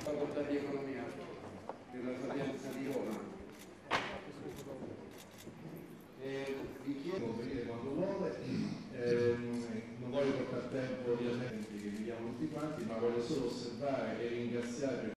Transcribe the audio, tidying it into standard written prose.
Facoltà di Economia della Sapienza di Roma. Vi chiedo di venire quando vuole, non voglio portare tempo ovviamente che viviamo tutti quanti, ma voglio solo osservare e ringraziare